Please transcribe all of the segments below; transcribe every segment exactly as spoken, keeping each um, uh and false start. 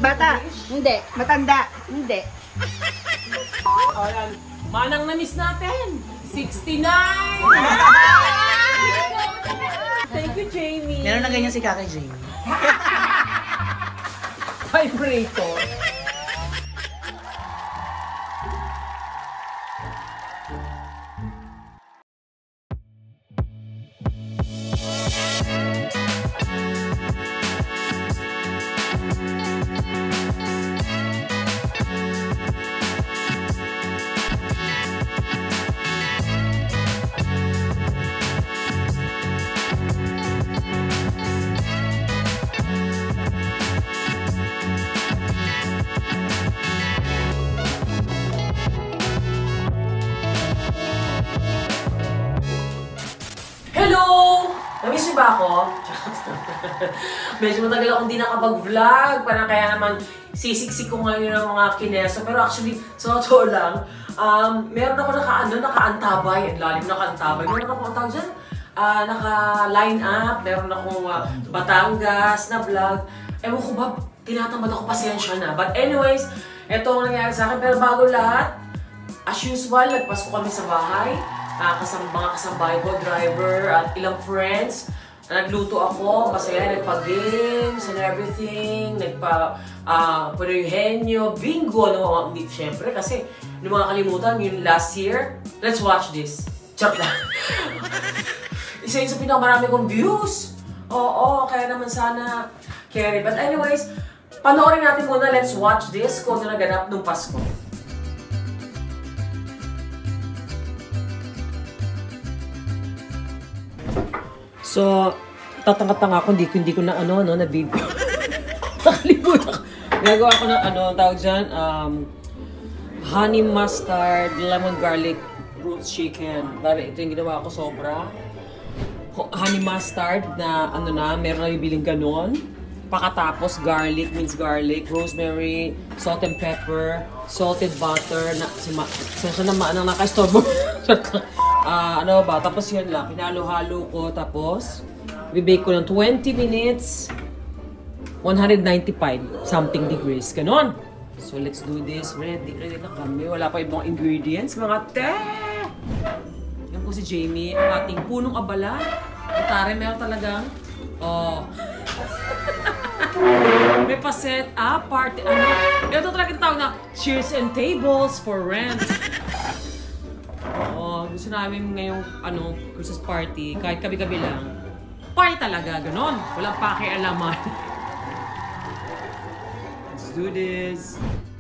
Bata. Hindi. Matanda. Hindi. O yan. Manang na-miss natin. sixty-nine! Thank you, Jamie. Meron na ganyan si Kaka Jamie. Vibrator. Namiss niyo ba ako? Medyo matagal akong di nakapag-vlog. Parang kaya naman sisiksik ko ngayon ng mga kineso. Pero actually, sa totoo lang, um, meron ako naka, ano, naka-antabay. Ang lalim naka-antabay. Meron ako ang tawag dyan. Uh, naka-line up. Meron akong uh, Batangas na vlog. Ewan ko ba, tinatamad ako, pasensya na. But anyways, ito ang nangyari sa akin. Pero bago lahat, as usual, nagpasko kami sa bahay. Uh, kasam mga kasambahay ko, driver, at ilang friends. Nagluto ako, masaya, nagpa-games and everything. Nagpa, uh, Panoyhenyo, bingo, no? Siyempre, kasi hindi mga kalimutan, yung last year. Let's watch this. Chop lang. Isa yun sa pinakamarami kong views. Oo, kaya naman sana carry. But anyways, panoorin natin muna, let's watch this kung ano naganap nung Pasko. So, tatanga-tanga ako, hindi, hindi ko na ano, no, na video. Nakalimutan ko. Nagawa ko ng ano, tawag dyan, um, honey mustard, lemon garlic, roast chicken. Dari, ito yung ginawa ko sobra. Honey mustard na, ano na, meron na bibiling ganon. Pakatapos, garlic, minced garlic, rosemary, salt and pepper, salted butter, na, sa, sa, sa naman, ang naka-store. Uh, ano ba? Tapos yun lang. Pinalo-halo ko. Tapos, bibake ko ng twenty minutes. one ninety-five something degrees. Ganon. So, let's do this. Ready. Ready na kami. Wala pa ibang ingredients. Mga te! Yan po si Jamie. Ang ating punong abala. Ang tare, meron talagang oh. May pa-set up. Party. Ano? Ito talagang tawag na cheers and tables for rent. Oo, gusto namin ngayong ano, Christmas party, kahit gabi-gabi lang. Party talaga, ganon. Walang pakialaman. Let's do this.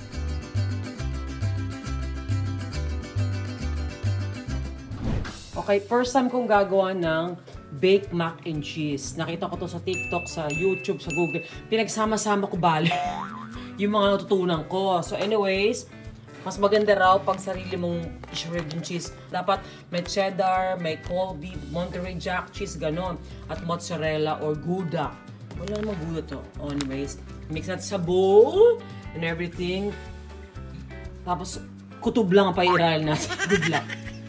Okay, first time kong gagawa ng baked mac and cheese. Nakita ko to sa TikTok, sa YouTube, sa Google. Pinagsama-sama ko bali yung mga natutunan ko. So anyways, mas maganda raw pag sarili mong shred yung cheese. Dapat may cheddar, may Colby, Monterey Jack cheese, ganon. At mozzarella or Gouda. Wala namang Gouda to. Oh, anyways, mix natin sa bowl and everything. Tapos, kutob lang ang pairalin natin. Good luck.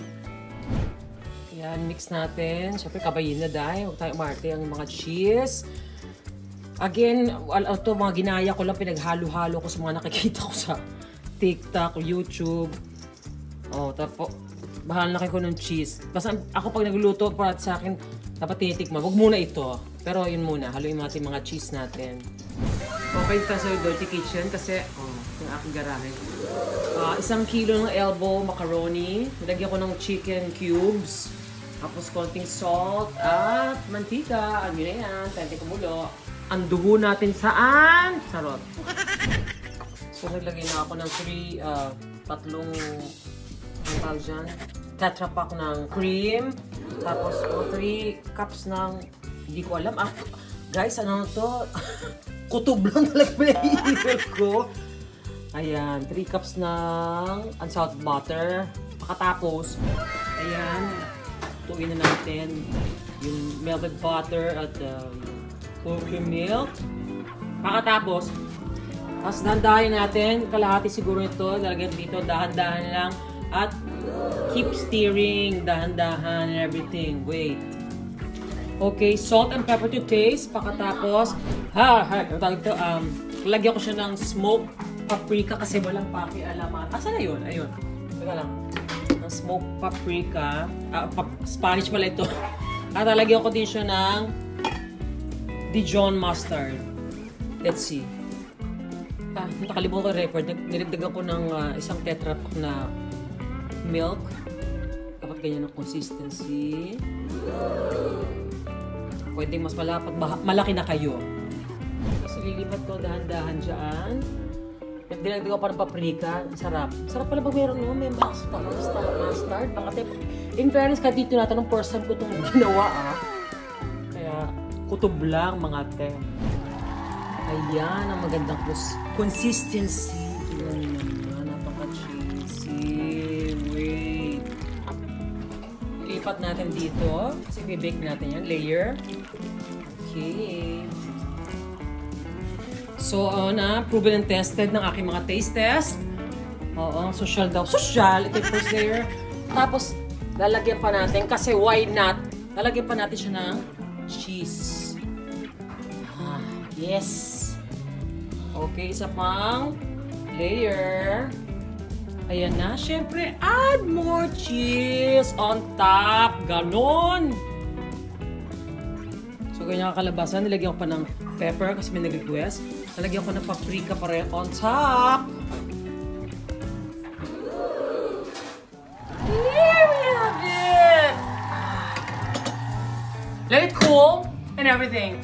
Yan, mix natin. Siyempre, kabayin na dahil. Huwag tayo umarte ang mga cheese. Again, ito mga ginaya ko lang, pinaghalo-halo ko sa mga nakikita ko sa TikTok, YouTube. Oh, tapos bahala na kayo ng cheese. Basta ako pag nagluluto, para sa akin, dapat tinitikman. Huwag muna ito. Pero yun muna, haluin natin mga cheese natin. Okay, ito sa Dirty Kitchen kasi, oh, yung aking garahe. Uh, isang kilo ng elbow macaroni. Nilagyan ko ng chicken cubes. Tapos konting salt at mantika. Ano yun na yan, tente kumulo. Ang dugo natin saan? Sarot. So, naglagay na ako ng three, uh, tatlong, ang tawag dyan, tetra pack ng cream. Tapos, oh, three cups ng, hindi ko alam. Ah, guys, ano to? Kutob lang talaga pinahihirap ko. Ayan, three cups ng unsalted butter. Pakatapos, ayan, tuwin na natin yung melted butter at uh, full cream milk. Pakatapos, tapos dahan-dahan natin, kalahati siguro ito, lalagyan dito, dahan-dahan lang. At keep stirring, dahan-dahan and everything. Wait. Okay, salt and pepper to taste. Pakatapos, ha, ha, tawag ito, um, Lagyan ko siya ng smoked paprika kasi walang pakialaman. Asa na yun? Ayun. Teka lang. Ng smoked paprika. Ah, pap Spanish pala ito. At lalagyan ko din siya ng Dijon mustard. Let's see. Ah, nakalimutan ko yung record. Nilagdagan ko ng uh, isang tetra pack na milk. Dapat ganyan ang consistency. Pwedeng mas malapad, malaki na kayo. Tapos lilipat ko dahan-dahan dyan. Dinagdag ko pa ng paprika. Sarap. Sarap pala pag meron no? May mustard, mustard, mustard. Bakit in fairness, ka dito natin ang first time ko itong ginawa ah. Kaya kutob lang mga te. Ayan ang magandang consistency. Ayan naman. Napaka-cheesy. Wait. Ilipat natin dito. Kasi bibake natin yan. Layer. Okay. So, uh, na, proven and tested ng aking mga taste test. Oo, social daw. Social! Ito yung first layer. Tapos, lalagyan pa natin, kasi why not? Lalagyan pa natin siya ng cheese. Ah, yes! Okay, isa pang layer. Ayan na. Siyempre, add more cheese on top. Ganon! So, ganyan kakalabasan. Nilagyan ko pa ng pepper kasi may nag-request. Nalagyan ko ng paprika pa rin on top. Here we have it! Let it cool and everything.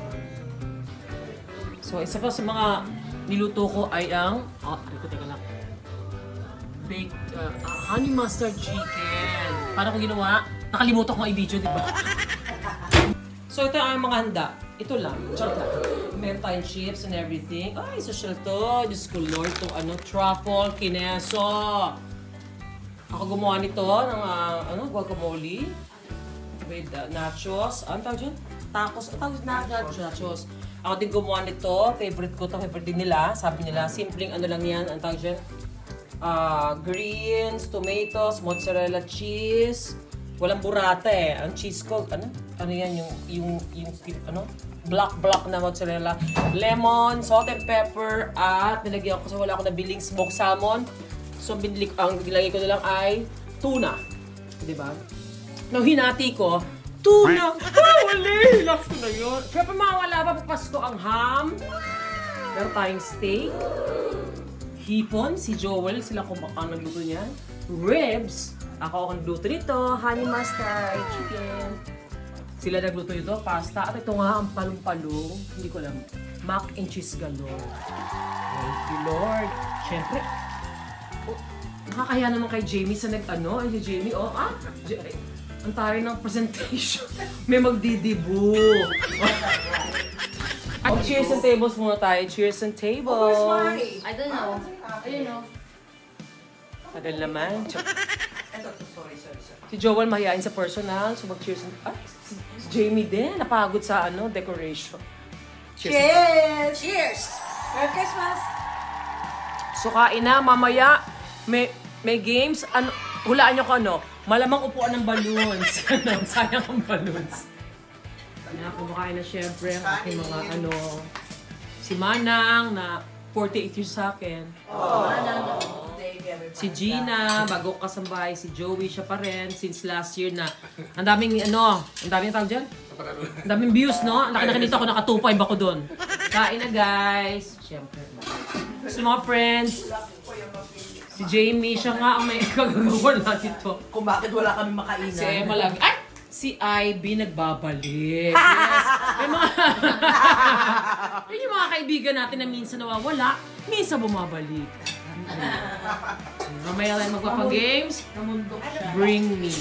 So, isa pa sa mga niluto ko ay ang... Oh, teka, teka lang. Baked uh, uh, honey mustard chicken. Paano ko ginawa? Nakalimutan ko i-video, di ba? So, ito ang mga handa. Ito lang. Charot lang. Meron tayong chips and everything. Ay, social to. Diyos ko Lord, itong ano, truffle, kineso. Ako gumawa nito ng uh, ano, guacamole. With uh, nachos. Ano tawag dyan? Tacos. Ano tawag dyan? Nachos. Ako din gumawa nito. Favorite ko ito. Favorite din nila. Sabi nila, simpleng ano lang yan. Ano tawag dyan? Uh, greens, tomatoes, mozzarella cheese. Walang burata eh. Ang cheese ko, ano? Ano yan? Yung, yung, yung, ano? Black, black na mozzarella. Lemon, salt and pepper, at nilagyan ko sa wala ako nabiling smoked salmon. So, binili, ang nilagay ko na lang ay tuna. Diba? Nung hinati ko, tuna! Ah, wali! Love ko na yun. Kaya pa mawala pa, papasko ang ham. Meron tayong steak. Hipon, si Joel, sila kumakang nagluto niyan. Ribs. Ako ang nagluto nito, honey mustard, chicken. Sila nagluto nito, pasta. At ito nga ang palong-palong, hindi ko alam, mac and cheese galore. Thank you, Lord. Siyempre, oh, nakakaya naman kay Jamie sa nag-ano. Ay, si Jamie, oh, ah, ang tayo ng presentation. May magdidibu. Oh, cheers and tables muna tayo. Cheers and tables. Oh, I don't know. Ayun o. Tagal naman. Ito, sorry, sorry, sorry. Si Joel mahihain sa personal, so mag-cheers and... Ah, si, si Jamie din, napagod sa ano, decoration. Cheers! Cheers! Cheers! Merry Christmas! So kain na, mamaya, may, may games. Ano, hulaan nyo ko ano, malamang upuan ng balloons. Ano, sayang ang balloons. Na, kumakain na syempre ang aking mga ano, si Manang na forty-eight years sa akin. Oh, Manang. Si Gina, bago kasambahay, si Joey, siya pa rin, since last year na, ang daming, ano, ang daming tawag dyan? Ang daming views, no? Nakinakita ko, naka two point five ako doon. Kain na, guys. Siyempre. So, mga friends, si Jamie, siya nga ang may kagagawa natin to. Kung bakit wala kami makainan. Si Emma lagi, ay! Si Ivy nagbabalik. Yes. May mga, yun yung mga kaibigan natin na minsan nawawala, minsan bumabalik. Mamaya lang magpapag-games. Bring me.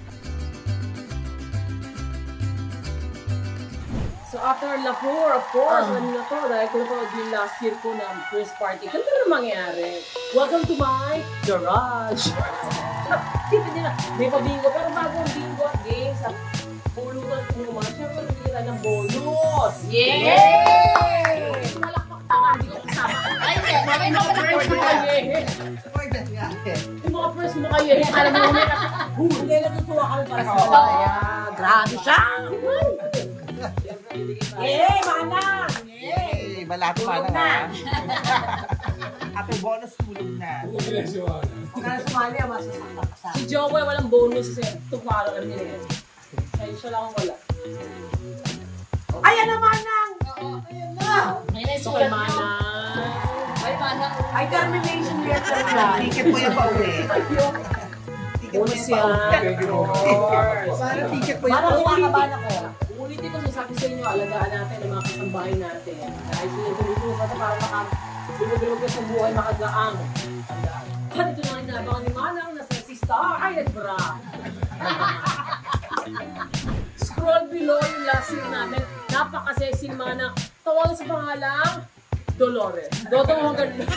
So after Lafour, of course, ano na to, dahil ko napanood yung last year ko na first party, ano na mangyari? Welcome to my garage! Kita nila, may pabingo, pero bago ang bingo at games, at pulutan ko naman, syempre nagkita ng bonus! Yay! Malakpak tanga, hindi ko kasama. Ay, hindi, may mga friends mo kayo. Yung mga friends mo kayo, alam mo naman kasi, huli na tutuwa kami para sa kaya. Grabe siya! Yay, Manang! Yay! iba lahat tulog na. Ate bonus tulog na. Kung ka na sumali, mas masakta. Si Joey walang bonus kasi tukalo ka rin eh. Ay, siya lang ang wala. Ayan na, Manang! Ayan na! So, kay Mana. Ay, Manang. Ay, termination letter na. Ticket po yung pauwi. Ticket po Bonus yung yan. pauwi. Parang ticket po yung Parang pauwi. kumakabahan ako. Ulitin ko sabi sa inyo, alagaan natin ang mga kasambahay natin. Dahil sinutuloy pa ito para makadulog ka sa buhay, makagaang. At ito na inabangan ni Manang na sa si Star Island Bra. Scroll below yung last scene namin. Napaka-sexy ni Manang. Tawagan sa pangalang Dolores. Dodo mo ganun.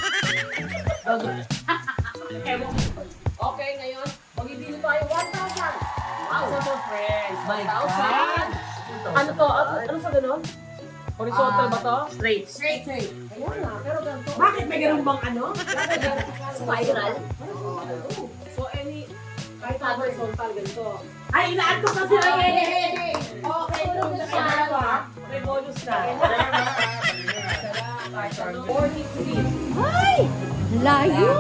Okay, ngayon, mag-ibili tayo one thousand. Wow, sa friends. My one thousand. Ano to? Ano, ano sa ganun? Horizontal ba to? Straight. Straight. Straight. Ayan na, pero ganito. Bakit may ganun bang ano? Spiral. So, any, kahit na horizontal, ganito. Ay, ilaan ko kasi. Ay, okay, tulog na siya. May bonus na. forty-three. Ay! Layo!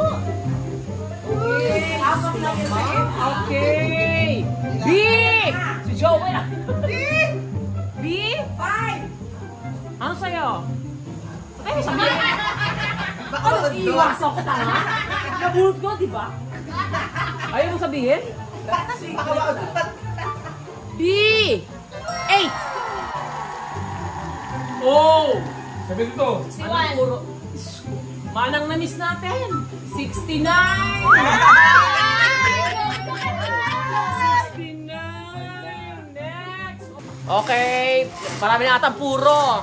Okay, apat lang yun sa end. Okay! B! Si Joey na. B! B? Five! Ano sa'yo? Ay, sabihin. Baka Ano, nag-doon. iwas ako tanga? Nabulot ko, di ba? Ayaw mo sabihin? B! Eight! Oh! Sabi dito. Anong puro? Manang na-miss natin! sixty-nine! sixty-nine! Next! Okay, marami na atang puro.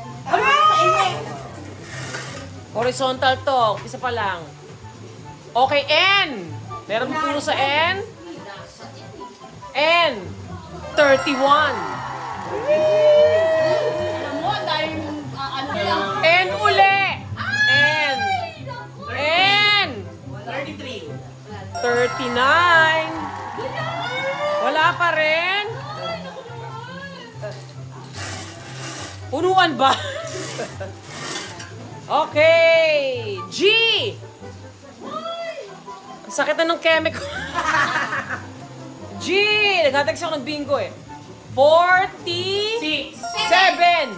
Horizontal to, isa pa lang. Okay, N! Meron puro sa N? N! thirty-one! Alam mo, dahil ano lang. N uli! N! N! thirty-three. thirty-nine! Wala pa rin? Punuan ba? Okay! G! Ang sakit na ng chemical. G! Nagtatext ako ng bingo eh. forty-six! seven!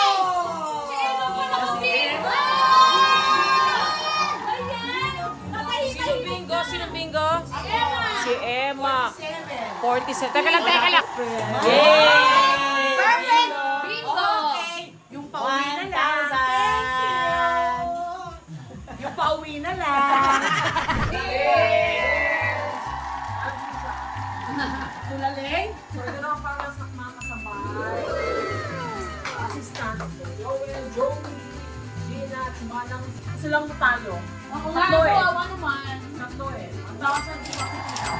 Sino bingo? Sino bingo? Si Emma. forty-seven. Teka lang, teka lang. Yay! Perfect! Bingo! Okay. Yung pauwi na lang. Yung pauwi na lang. Tulaling? So, ito na ang para sa mga kasabay. Assistant. Joel, Joey, Gina, at Manang. Silang mo tayo. Ako nga, Tatlo eh. kawawa naman. Tatlo eh. Ang thousand di makikita.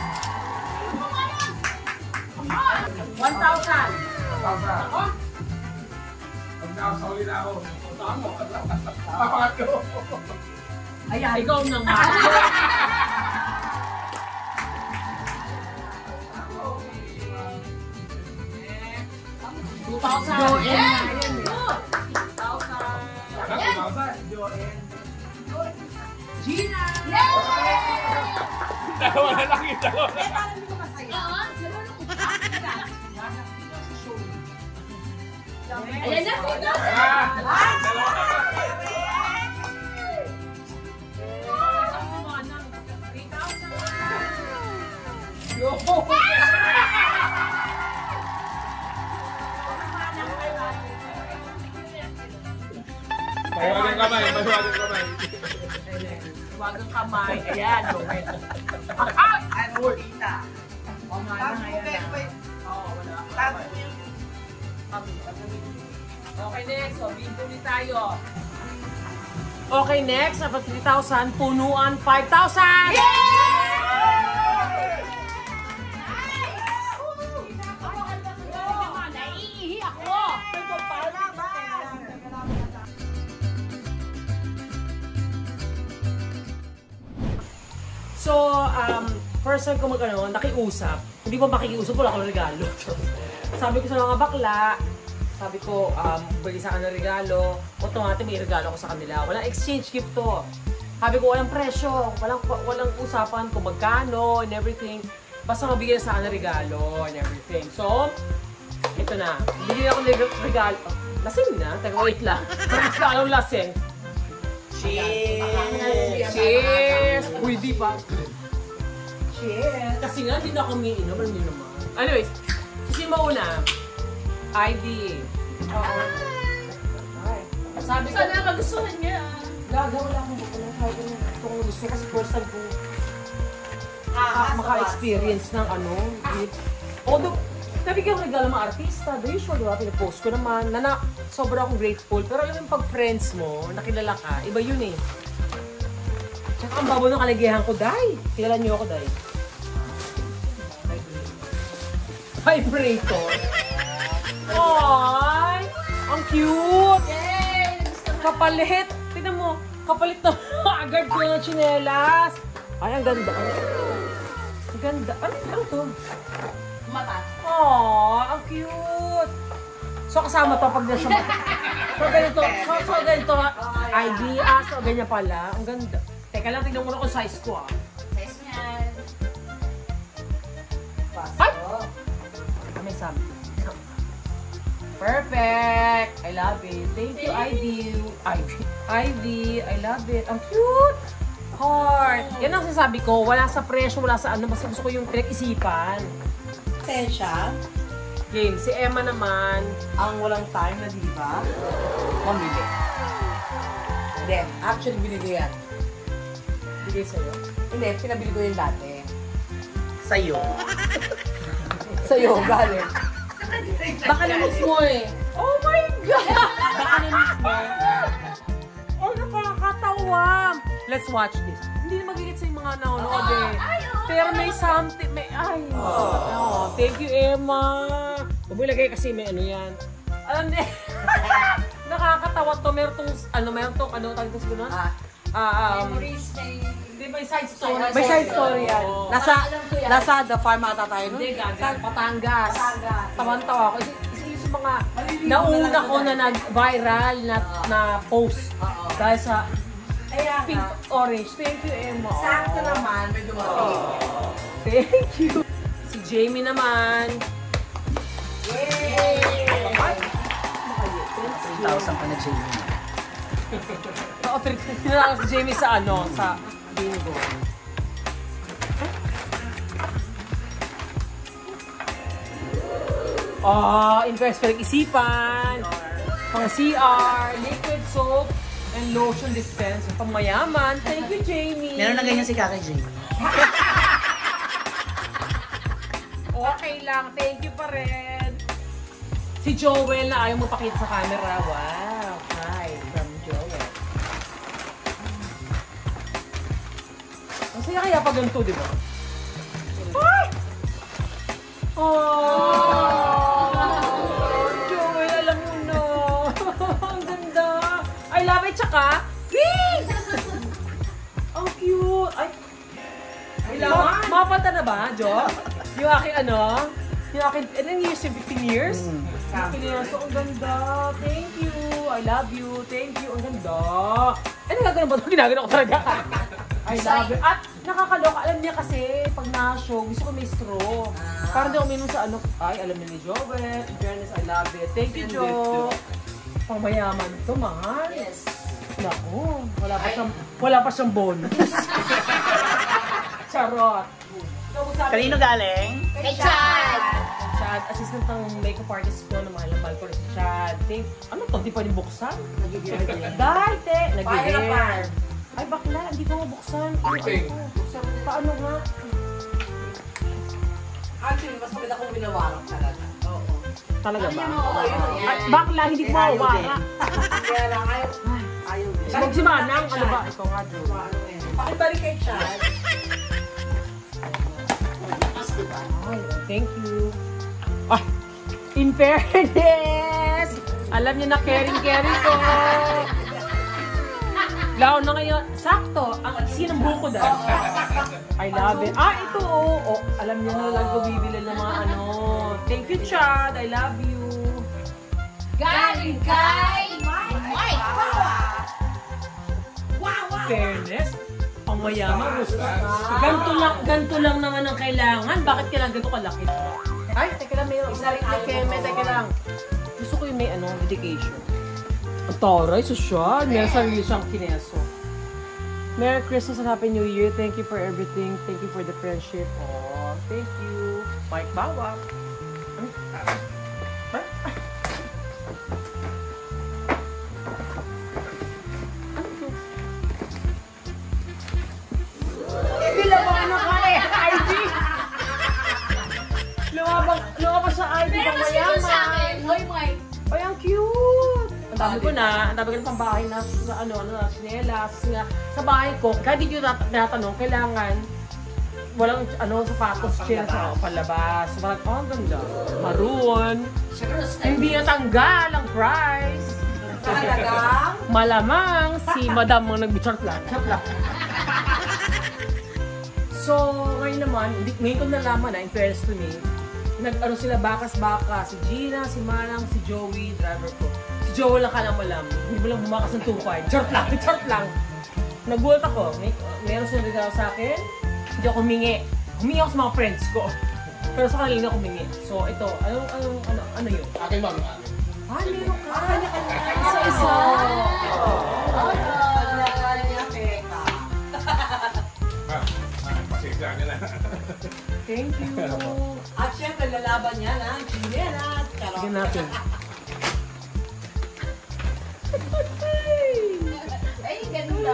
One thousand. Ako? Pag nakasawin na ako. Tama. Papato. Ayan. Ikaw na nga. Two thousand. Yeah! Two thousand. Anak, kumasa. Gina! Dalawa na lang yung dalawa na Eh, lang. parang hindi ko masaya. Oo, ayan na, ito. Ah, dalawa na lang. three thousand. Mahiwag ang kamay, mahiwag ang kamay. Huwag ang kamay. Ayan. Okay. Ano, tita? O, nga na Tapos, ngayon wait, na. wait. Oo, wala. Tapos yung Okay, next. So, bingo ulit tayo. Okay, next. Dapat three thousand. Punuan, five thousand! Naiihi ako. So, um, first time ko mag-ano, nakiusap. Hindi ba makikiusap? Wala akong regalo. Sabi ko sa mga bakla, Sabi ko, um, bigay sa kanila regalo. Automatic may regalo ko sa kanila. Walang exchange gift to. Sabi ko, walang presyo. Walang, walang usapan kung magkano and everything. Basta mabigay sa kanila regalo and everything. So, ito na. Bigyan ako ng regalo. Lasing na? Teka, wait lang. Parang sa anong lasing? Cheers! Cheers! Uy, di pa. Cheers! Kasi nga, di na ako umiinom. Hindi naman. Anyways, kasi mauna, I D. Oo. Ay. Sabi ko, Sana magustuhan niya. gagawin lang ako na sabi ko itong gusto kasi first time ko maka- maka-experience ng ano. Although, nabigyan ko regalo mga artista. The usual, diba? Pinapost ko naman. Na, na sobrang akong grateful. Pero alam yung pag friends mo, nakilala ka, iba yun eh. Tsaka ang babo ng kaligayahan ko, Day. Kilala niyo ako, Day. Vibrator. Ay! Ang cute! Yay! Kapalit! Tignan mo, kapalit na agad ko ng tsinelas. Ay, ang ganda. Ang ganda. Ano, ano to? Mata. Aww, ang cute. So, kasama to pag nasa mata. So, ganito. So, so ganito. I D, ah. So, ganyan pala. Ang ganda. Teka lang, tignan mo na kung size ko, ah. Size niyan. Ay! May something. Perfect! I love it. Thank you, I D. I D. I D. I love it. Ang cute! Heart. Yan ang sasabi ko. Wala sa presyo, wala sa ano. Basta gusto ko yung pinag-isipan. Tensya, Game. Si Emma naman. ang walang time na diba, mamili. Hindi, actually binili yan. Bigay sa'yo. Hindi, pinabili ko yun dati. Sa'yo. Sa'yo, galing. Baka na-miss mo eh. Oh my God! Baka na-miss mo. Oh, nakakatawa. Let's watch this. Hindi na magigit sa yung mga nanonood eh. Pero may something, may, ay. Oh, thank you, Emma. Huwag mo ilagay kasi may ano yan. Alam niya, nakakatawa to. Meron tong, ano, meron tong, ano, tawag ko siguro na? Ah, um, Memories na di ba yung side story? May side story yan. Oo. Nasa, alam ko yan. nasa The Farm ata tayo nun? Hindi, gaga. Patangas. Patangas. Tawan-tawa ako. Isa, isa yung sa mga nauna ko na nag-viral na, na post. Oo. Dahil sa Kaya pink nga, orange. Thank you, Emma. sakto naman, may dumating. Thank you. Si Jamie naman. Yay! Ay! three thousand pa na Jamie. Oo, tinala si Jamie sa ano, sa bingo. Ah, invest pa isipan. Pang C R, liquid soap, and lotion dispenser. Pang mayaman. Thank you, Jamie. Meron na ganyan si Kaka Jamie. Okay lang. Thank you pa rin. Si Joel na ayaw mo pakita sa camera. Wow. Hi, from Joel. Ang saya kaya pag ganito, di ba? Ay! Oh! Joel, alam mo na. Ang ganda. I love it. Tsaka, pink! Ang cute. Ay, Ay, laman. Ma mapanta na ba, Jo? Yung aking ano? Yung aking, ilan years? fifteen years? fifteen years. So, ang ganda. Thank you. I love you. Thank you. Ang ganda. Ay, nagagano ba ito? Ginagano ko talaga. I love it. At nakakaloka. Alam niya kasi, pag na-show, gusto ko may straw. Parang di ako minum sa ano. Ay, alam niya ni Joel. In fairness, I love it. Thank you, Jo. Pang mayaman ito, mahal. Yes. Naku, wala pa siyang, wala pa siyang bonus. Charot. Kanino galing? Kay Chad! Chad, assistant ng makeup artist ko na mahal na mahal ko rin si Chad. Think, ano to? Di pa rin buksan? Dahil, te. Nag-gear. Ay, bakla. Hindi ko mabuksan. Okay. Paano nga? Actually, mas maganda kung binawarang talaga. Oo. Talaga ba? Oo, yun. Ay, bakla, hindi ko Ayaw mawawara. Kaya lang, ayaw. Ayaw din. Huwag si Manang. Ano ba? Ito nga, Jo. Pakibalik kay Chad. Ay, thank you. Ay, in fairness, alam niyo na caring-caring ko. Lao na ngayon. Sakto. Ang sinang buko dahil. I love it. Ah, ito oh. Oh, alam niyo na lang ko bibili ng mga ano. Thank you, Chad. I love you. Galing kay Mike Bawa. Fairness. Ang mayaman. Ganto lang, ganto lang naman ang kailangan. Bakit kailangan ganito kalaki? Ay, teka lang, may isa rin kay Keme. Teka lang. Gusto ko yung may ano, dedication. Ang taray, social. Meron sarili siyang kineso. Merry Christmas and Happy New Year. Thank you for everything. Thank you for the friendship. Oh, thank you. Mike Bawa. Ano? Huh? Lumabang na ka eh, I D! Lumabang, lumabang sa I D Pero pang mas cute sa mayaman. akin. Hoy, Mike. Ay, ang cute! Ang dami ko na, ang dami ko na pang bahay na, na ano, na sinelas. Nga, sa bahay ko, kahit hindi ko nat natanong, kailangan walang ano, sapatos, chinelas sa palabas. So, parang, oh, ang ganda. Maroon. Hindi natanggal ang price. Talagang? Malamang si Madam ang nag-chart lang. Chart lang. So, ngayon naman, hindi, ngayon ko nalaman na, in fairness to me, nag-ano sila bakas-baka, si Gina, si Manang, si Joey, driver ko. Si Joey lang ka lang malam, hindi mo lang bumakas ng two point five. Chart lang, chart lang. Nagulat ako, may, meron silang regalo sa akin, hindi ako humingi. Humingi ako sa mga friends ko. Pero sa kanila hindi ako humingi. So, ito, ano, ano, ano, ano yun? Akin ba? Akin. Ah, meron ka. Isa-isa. Pasensya ka na. Thank you. At syempre, lalaban niya na. Hindi na. Sige natin. Ay, ganda.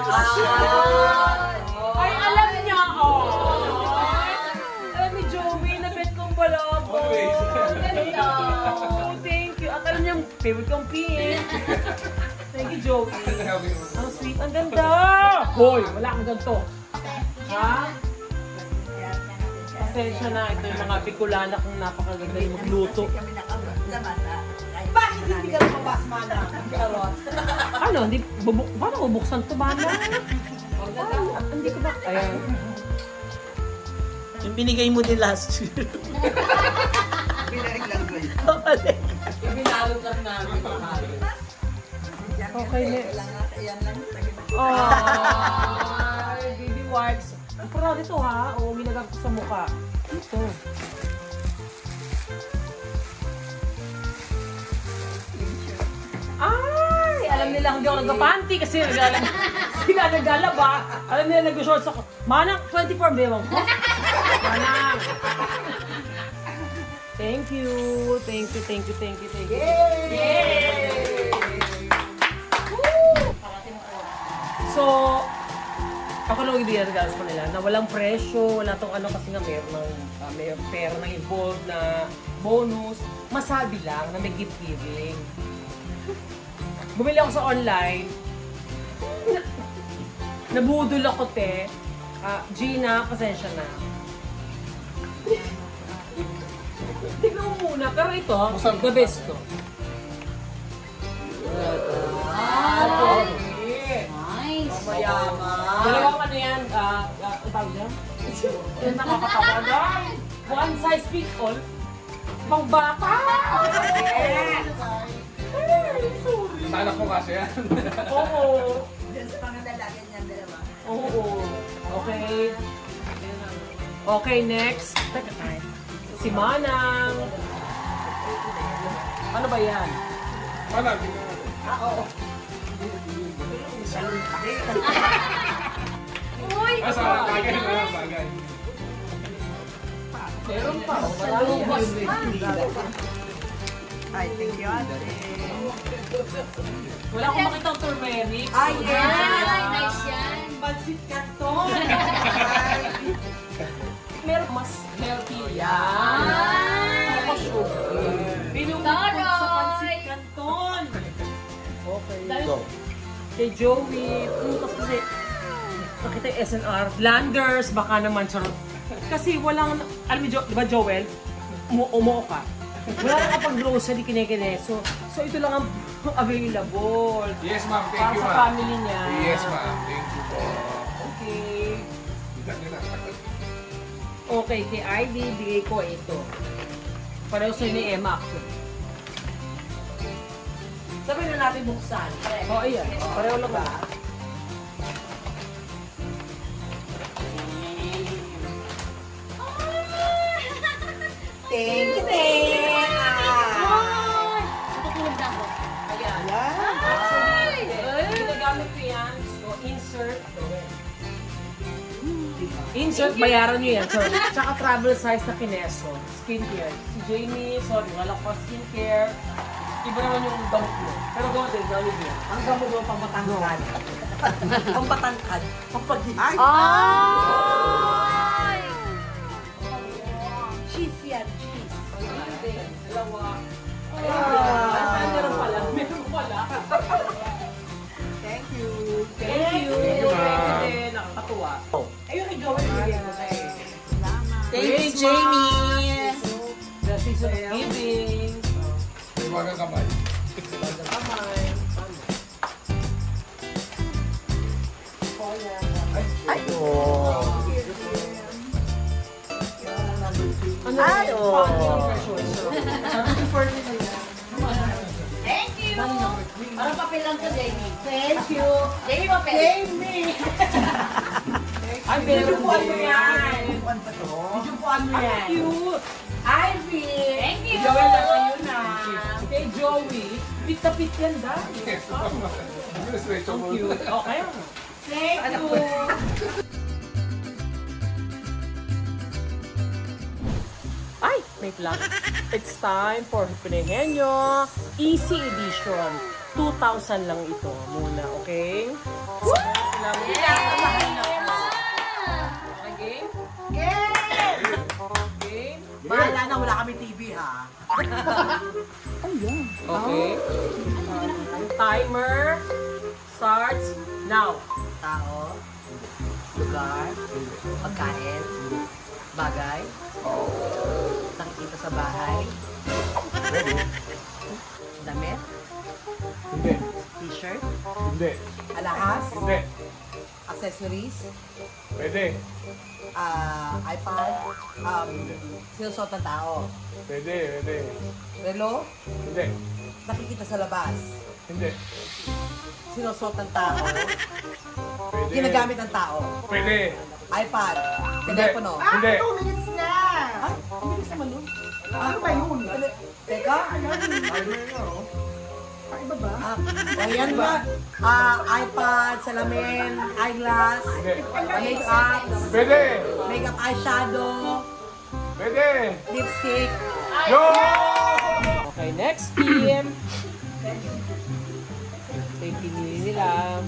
Ay, alam niya, oh! Alam ni Joey, na-bet kong balon ko. Always. Ganda. Oh, thank you. At alam niya, favorite kong pink. Thank you, Joey. Ang sweet, ang ganda. Hoy, wala akong ganito. Ha? Pasensya na, ito yung mga Bicolana kung napakaganda yung magluto. Bakit hindi ka lumabas, Manang? Karot. Ano, hindi, bubuk, paano bubuksan to, Mana? Paano? Hindi ko ba? Ayan. Yung binigay mo din last year. Binalot lang namin. Okay, next. Ay, baby wipes. Ang proud ito ha. O, ginagap ko sa mukha. Ito. Ay! Alam nila hindi ako nagpa-panty kasi naglalaba. Sila naglalaba. Alam nila nag-shorts ako. Manang, twenty-four bewang ko. Manang. Thank you. Thank you, thank you, thank you, thank you. Yay! Woo! So, ako lang ibigay regalo ko nila na walang presyo, wala tong ano kasi nga meron ng uh, may pera na involved na bonus. Masabi lang na may gift giving. Bumili ako sa online. Nabudol ako, te. Uh, Gina, pasensya na. Tignan mo muna. Pero ito, the best to. Ah, Nice. Mayaman. dalawang ano yan, ah, uh, ang tawag niya? Yung nakakatawa na. One size fits all. Pang bata! Sa anak mo kasi yan. Oo. Diyan sa pangadalagan niyan, dalawa. Oo. Okay. Okay, next. Teka tayo. Si Manang. Ano ba yan? Wala, tingnan mo. Ah, oo. Uy! Ah, sa bagay na bagay. Meron pa. oh, Marami yan. Ay, thank you, ate. Wala akong makita ang turmeric. Ay, Ay, yeah. nice yan. Pansit Canton. Meron mas healthy yan. Ay! Ako sugar. Pinumukod sa pansit canton. Okay. Dahil kay Joey, putas kasi nakita yung S N R, Landers, baka naman charot. Kasi walang, alam mo, jo, di ba Joel, umu umuo ka. Wala na kapag grocery kinikine. So, so ito lang ang available. Yes, ma'am. Thank Para you, sa ma'am. family niya. Yes, ma'am. Thank you po. Okay. Bigat nila. Okay, kay I D, bigay ko ito. Pareho sa'yo ni Emma actually. Sabi na natin buksan. Oh, ayan. Pareho lang ba? Thank you, thank Ay! Tutulog na ako. Ayan. Ay! Ginagamit ko yan. So, insert. Insert, bayaran nyo yan. So, tsaka travel size na kineso. Skincare. Si Jamie, sorry, wala ko skincare. Iba naman yung gamot mo. Pero gamot din, gamot yan. Ang gamot mo pang matangkad. Pang matangkad. Pang pag-ay. Ay! Cheese yan, cheese. Dalawa. Ah. Ay, meron pala. Meron pala. Thank you. Thank you. Thank you, ma'am. Thank you din. Nakakatuwa. Ayun, kay Joey, bigyan ko sa'yo. Thank you, Jamie. The season of giving. May mga kamay. Kamay. Ay, oh. Ano Ay, yun? oh. Paano yung version? So, Thank you! Parang papel lang to, Jamie. Thank you. Jamie, papel. Jamie. Ay, meron Jupuan mo din. yan. Jupuan pa to. Jupuan mo Ay, yan. cute. Ivy. Thank you! Joey lang kayo na. Kay Joey, pit na pit yan dahil. Stretchable. Cute. Okay. Thank you. Ay, wait lang. It's time for Pinehenyo Easy Edition. two thousand lang ito muna, okay? So, sila mo. Okay? Game. Game? Bahala na, wala kami T V ha. Okay. Ang timer starts now. Tao, lugar, pagkain, bagay, nakikita sa bahay, damit, Hindi. t-shirt, Hindi. alahas, Hindi. accessories, Pwede. ah, iPad, um, sinusot ng tao, Pwede. Pwede. relo, Hindi. nakikita sa labas, Hindi. sinusot ng tao, Pwede. ginagamit ng tao, Pwede. iPad, Hindi. telepono. Hindi. minutes na! Ay, two minutes naman nun. Ano ba yun? Teka, Timer nga, oh. Ah, ayan ba? Ah, iPad, salamin, eyeglass, Hindi. makeup, Pwede. makeup eyeshadow, Pwede. lipstick. Yo! Okay, next team. Tayo pinili nila.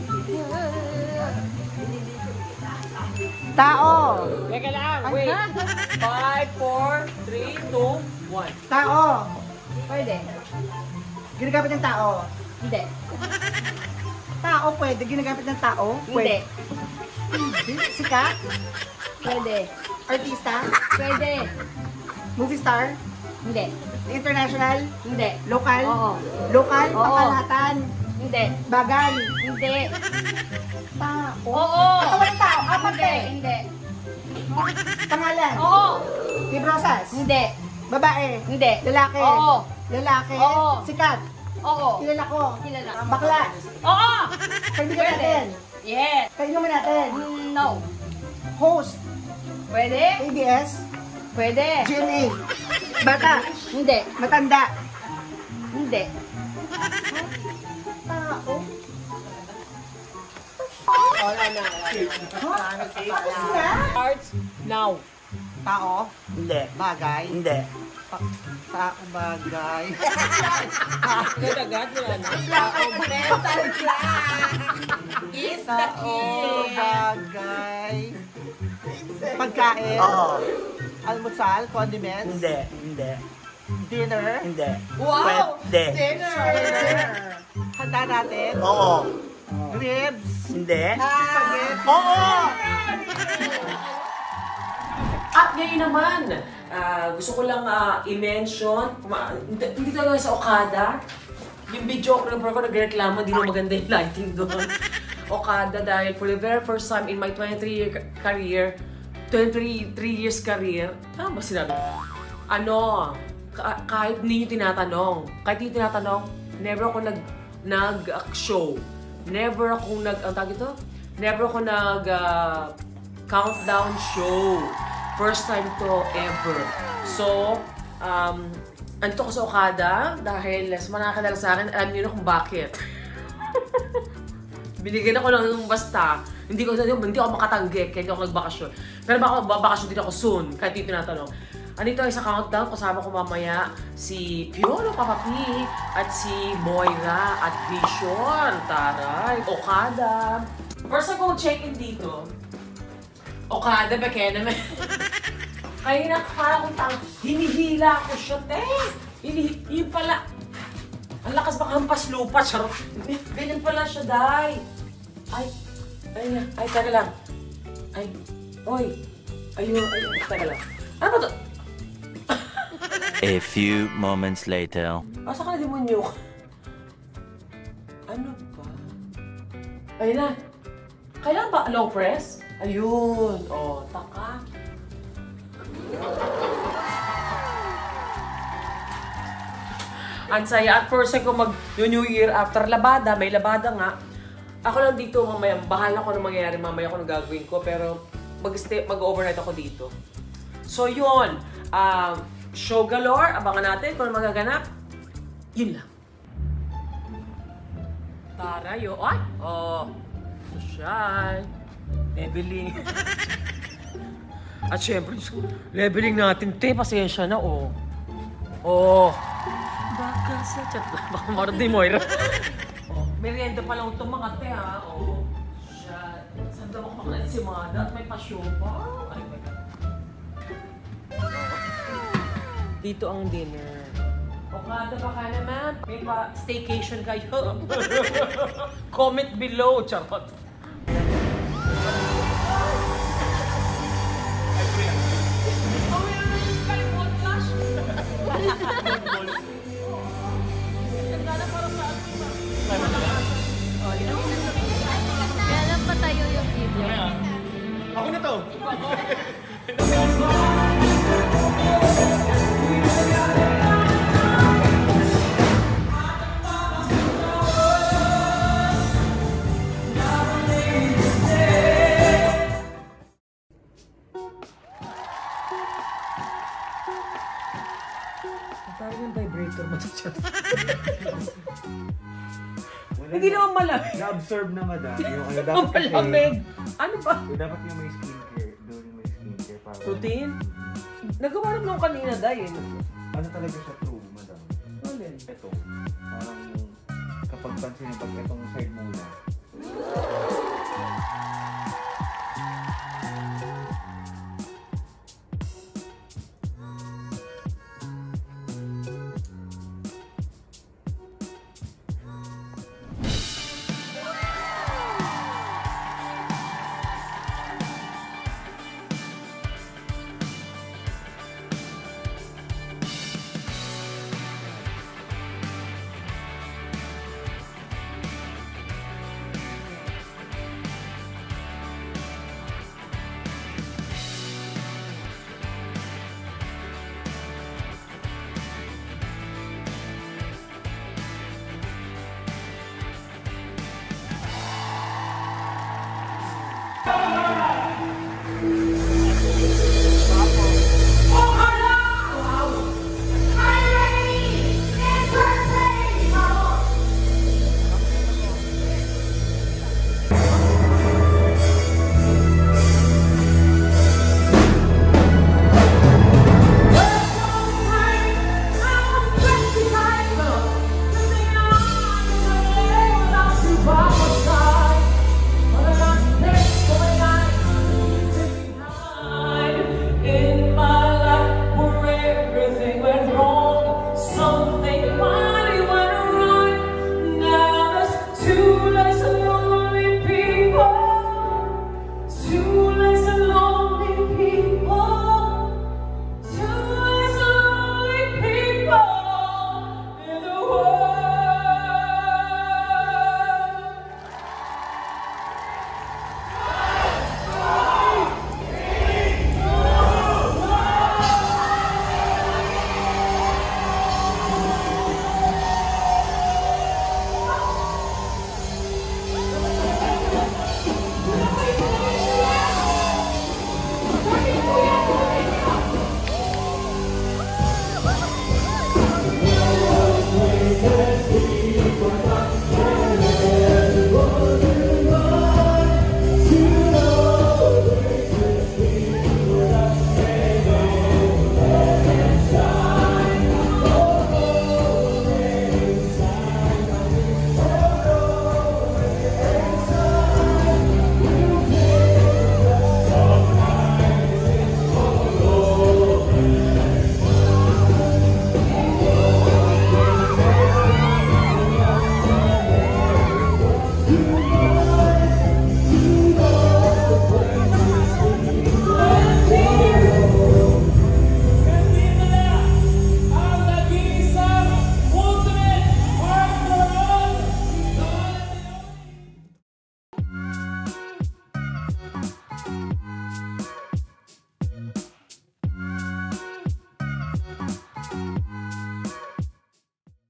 Tao. Teka lang, wait. five, four, three, two, one. Tao. Pwede. Ginagamit ng tao. Hindi. Tao pwede. Ginagamit ng tao. Hindi. Pwede. Sikat. Pwede. Artista. Pwede. Movie star. Hindi. International. Hindi. Local. Oo. Local. Oo. Pangkalahatan. Hindi. Bagay. Hindi. Tao. Oo. Katawan ng tao. Apat Hindi. eh. Hindi. Pangalan. Oo. Librosas. Hindi. Babae. Hindi. Lalaki. Oo. Lalaki. Oo. Sikat. Oo. Kilala ko. Kilala. Bakla. Oo. Kaibigan Pwede. natin. Yes. Kaibigan natin. Mm, No. Host. Pwede. A B S. Pwede. G M A. Bata. Hindi. Matanda. Hindi. Tao. Wala na. Tapos na. Starts now. Tao, Hindi. bagay, Hindi. tao, bagay. Agad agad, wala na. Mental class is the Tao, key. bagay. Pagkain. Oo. Almusal, condiments. Hindi. Hindi. Dinner. Hindi. Wow! Pwede. Dinner! Handa natin. Oo. Ribs. Hindi. Spaghetti. Oo. At ngayon naman, ah, gusto ko lang ah, i-mention, ma- hindi hindi talaga sa Okada. Yung video ko ko nagreklamo, hindi na maganda yung lighting doon. Okada dahil for the very first time in my twenty-three year career, twenty-three years career, tama ba sinabi? Ano, ka- kahit hindi nyo tinatanong, kahit hindi nyo tinatanong, never ako nag nag-show. Never akong nag, ang tawag ito? Never ako nag uh, countdown show. First time to ever. So, um, andito ko sa Okada dahil sa mga nakakilala sa akin, alam niyo na kung bakit. Binigyan ako ng basta. Hindi ko hindi ako makatanggi kaya hindi ako nagbakasyon. Pero baka babakasyon din ako soon, kahit hindi tinatanong. Andito ay sa countdown, kasama ko mamaya si Piolo Papa P at si Moira at Vision. Taray, Okada. First time ko check-in dito. Okada ba kaya naman? Kaya na parang kung tang hinihila ko siya, te. Hini, yun pala. Ang lakas baka hampas lupa, charot. Ganyan pala siya, day. Ay, ay, ay, taga lang. Ay, oy. Ayun, ayun, taga lang. Ano ba to? A few moments later. Asa ka na demonyo? Ano ba? Ayun na. Kailangan ba low press? Ayun. O, oh, taka. Ang saya. At first ko mag-New Year after labada. May labada nga. Ako lang dito mamaya. Bahala ko na mangyayari mamaya kung gagawin ko. Pero mag-stay, mag-overnight ako dito. So yun. Um, show galore. Abangan natin kung magaganap. Yun lang. Tarayo. Ay! Oh. Social. Leveling. At syempre, leveling natin. Te, pasensya na, oh. Oh. Baka sa chat lang. Baka marunong Moira. Oh, merienda pa lang itong mga te, ha. Oh. Shit. Saan daw ako makalit si Mada at may pa-show pa? Ay, my God. Dito ang dinner. Okada ba ka naman? May pa staycation kayo. Comment below, charot. Kailan pa tayo yung video? Ako na to. Parang yung vibrator mo sa chat. Hindi naman malamig. Na-observe na madam. Yung ano, Ang dapat kasi, malamig. Ano ba? yung dapat yung may skincare, doon yung may skincare para. Routine? Nagawa naman nung kanina dahil. Ano talaga siya true, madam? Alin? Ito, parang kapag pansin yung pag itong side muna.